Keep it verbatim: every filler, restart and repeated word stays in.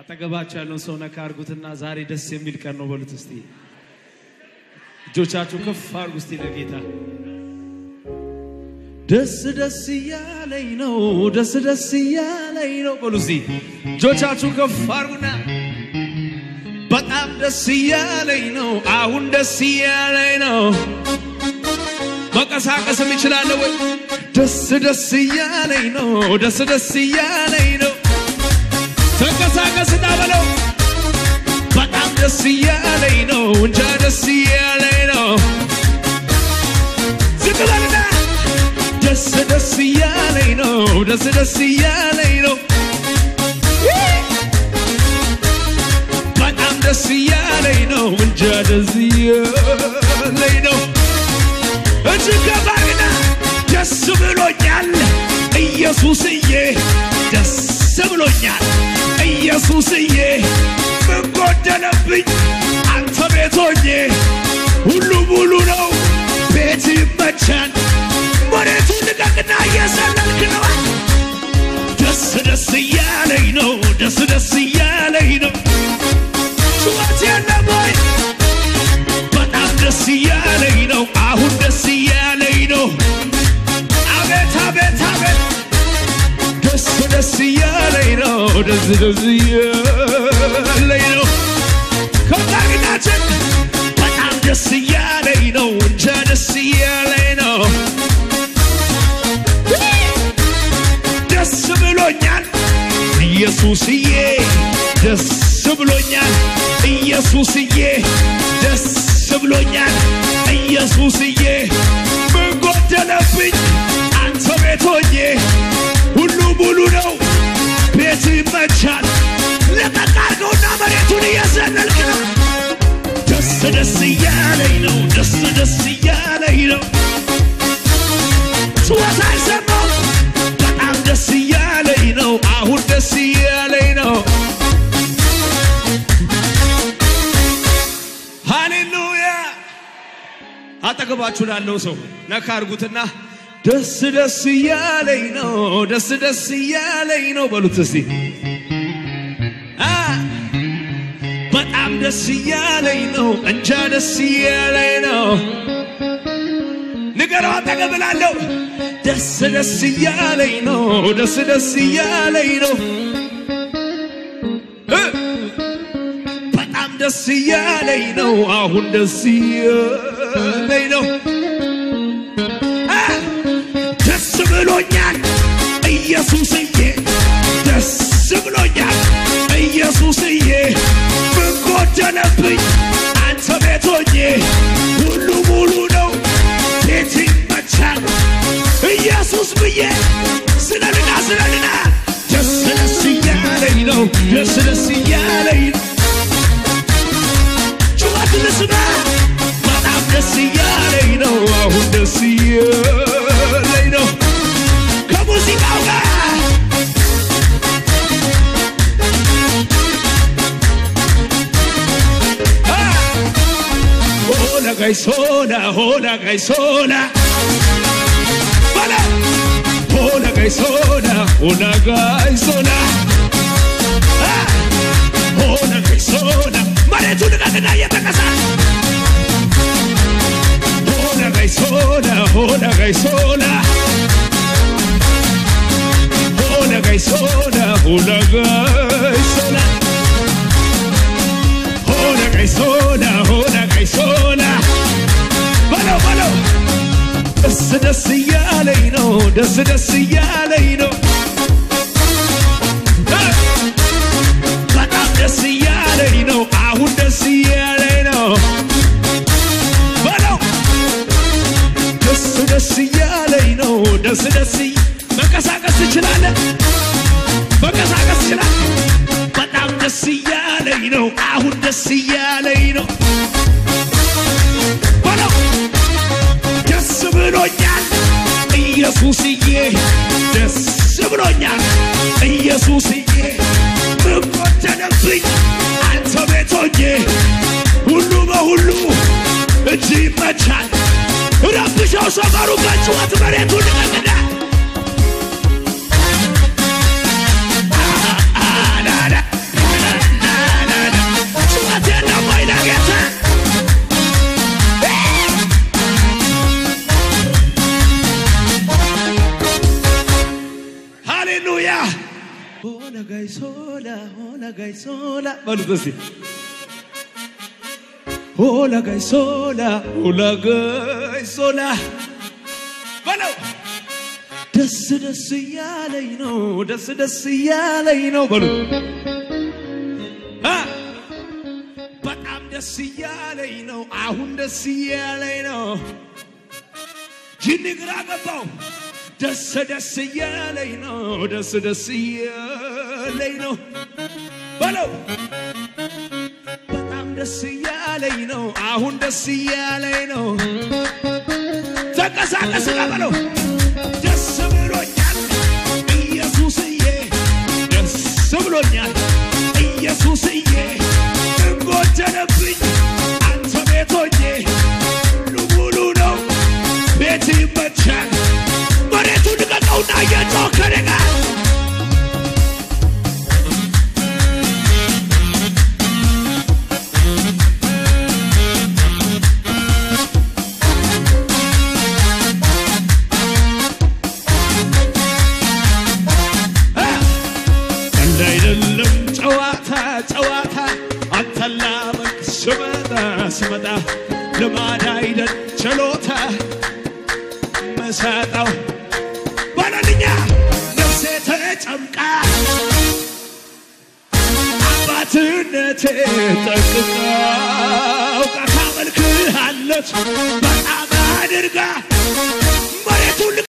አጠገባችሁ ያለውን ሰው ነካ አርጉትና ዛሬ ደስ የሚል ቀን ነው በሉት እስቲ እጆቻችሁ ከፍ አርጉ እስቲ ለጌታ ደስ ደስ ያለኝ ነው ደስ ደስ ያለኝ ነው በሉ እስቲ እጆቻችሁ ከፍ አርጉና በጣም ደስ ያለኝ ነው አሁን ደስ ያለኝ ነው መቀሳቀስም ይችላል ወይ ደስ ደስ ያለኝ ነው ደስ ደስ ያለኝ ነው ተንቀሳቀስ ታበለው በጣም ደስ ያለኝ ነው እንጃ ደስ ያለኝ ነው ዝቅበልና ደስ ደስ ያለኝ ነው ደስ ደስ ያለኝ ነው በጣም ደስ ያለኝ ነው እንጃ ደስ ያለኝ ነው እጅገባግና ደስ ብሎኛል ኢየሱስዬ ደስ ብሎኛል ኢየሱስዬ ምን ጎደለብኝ አንተ ቤት ሆኜ ሁሉ ሙሉ ነው ቤት ይመቻል መሬቱን ልቀቅና እየዘለልክ ነው ደስ ደስ ያለኝ ነው ደስ ደስ ያለኝ ነው ጩኸት የለም ወይ በጣም ደስ ያለኝ ነው አሁን ደስ ያለኝ ነው አቤት አቤት አቤት ደስ ደስ ያለኝ ነው ደስ ደስ ያለኝ ነው ከታግናችን በጣም ደስ ያለኝ ነው እንጃ ደስ ያለኝ ነው ደስ ብሎኛል ኢየሱስዬ ደስ ብሎኛል ኢየሱስዬ ደስ ብሎኛል ኢየሱስዬ ምን ጎደለብኝ አንተ ቤት ሆኜ ሁሉ ሙሉ ነው ቤት ይመቻል ለተቃርገውና መሬቱን እየዘለልክ ነው ደስ ደስ ያለኝ ነው ደስ ደስ ያለኝ ነው ጩኸት አይሰማም በጣም ደስ ያለኝ ነው አሁን ደስ ያለኝ ነው ሃሌሉያ አጠገባችሁ ላለው ሰው ነካ አርጉትና ደስ ደስ ያለኝ ነው ደስ ደስ ያለኝ ነው በሉት እስቲ አ በጣም ደስ ያለኝ ነው እንጃ ደስ ያለኝ ነው ንገረው አጠገብላለሁ ደስ ደስ ያለኝ ነው ደስ ደስ ያለኝ ነው በጣም ደስ ያለኝ ነው አሁን ደስ ያለኝ ነው ደስ ብሎኛል ኢየሱስዬ ደስ ብሎኛል ኢየሱስዬ ምን ጎደለብኝ አንተ ቤት ሆኜ ሁሉ ሙሉ ነው ቤት ይመቻል ኢየሱስ ብዬ ስለልና ስለልና ደስ ደስ ያለኝ ነው ደስ ደስ ያለኝ ነው ጩኸት ልስማ በጣም ደስ ያለኝ ነው አሁን ደስ ያለኝ ነው ከሙዚቃው ጋር ሆላ ጋይሶላ ሆላ ጋይሶላ ባላ ሆላ ጋይሶላ ሆላ ጋይሶላ ሆላ ጋይሶላ መሬቱን ልቀቅና እየተቀሳ ሆላ ጋይሶላ ሆላ ጋይሶላ ሆላ ጋይሶላ ሆላ ጋይሶላ ሆላ ጋይሶላ ሆላ ጋይሶላ ባሎ ባሎ ደስ ደስ ያለኝ ነው ደስ ደስ ያለኝ ነው በጣም ደስ ያለኝ ነው አሁን ደስ ያለኝ ነው ባሎ ደስ ደስ ያለኝ ነው ደስ ደስ መንቀሳቀስ ትችላለህ መንቀሳቀስ ትችላለህ በጣም ደስ ያለኝ ነው አሁን ደስ ያለኝ ነው ባሎ ደስ ብሎኛል ኢየሱስዬ ደስ ብሎኛል ኢየሱስዬ ምን ጎደለብኝ አንተ ቤት ሆኜ ሁሉ በሁሉ እጅ ይመቻል ረብሻው ሰፈሩ በጩኸት መሬቱን ልቀቅና ሆላ ጋይ ሶላ ሆላ ጋይ ሶላ ባሉት ሆላ ጋይ ሶላ ሆላ ጋይ ሶላ ባለው ደስ ደስ ያለኝ ነው ደስ ደስ ያለኝ ነው ባሉ አ በጣም ደስ ያለኝ ነው አሁን ደስ ያለኝ ነው ጅንግራ ገባው ደስ ደስ ያለኝ ነው ደስ ደስ ያለኝ ነው ባለው በጣም ደስ ያለኝ ነው አሁን ደስ ያለኝ ነው ተቀሳቀስ ባለው ደስ ብሎኛል ኢየሱስዬ ደስ ብሎኛል ኢየሱስዬ እንጎተነብኝ አንተ ቤቶኜ ሙሉ ነው ቤት ይመቻል መሬቱን ልቀቀውና እየጮኸ እንዳይደለም ጨዋታ ጨዋታ አንተላመክ ስመጣ ስመጣ ልማድ አይደል ችሎታ መሳጣው ባለልኛ ነፍሴ ተጨምቃ አባትነቴ ጠቅቃው ካመልክሃለች በጣም አድርጋ መሬቱን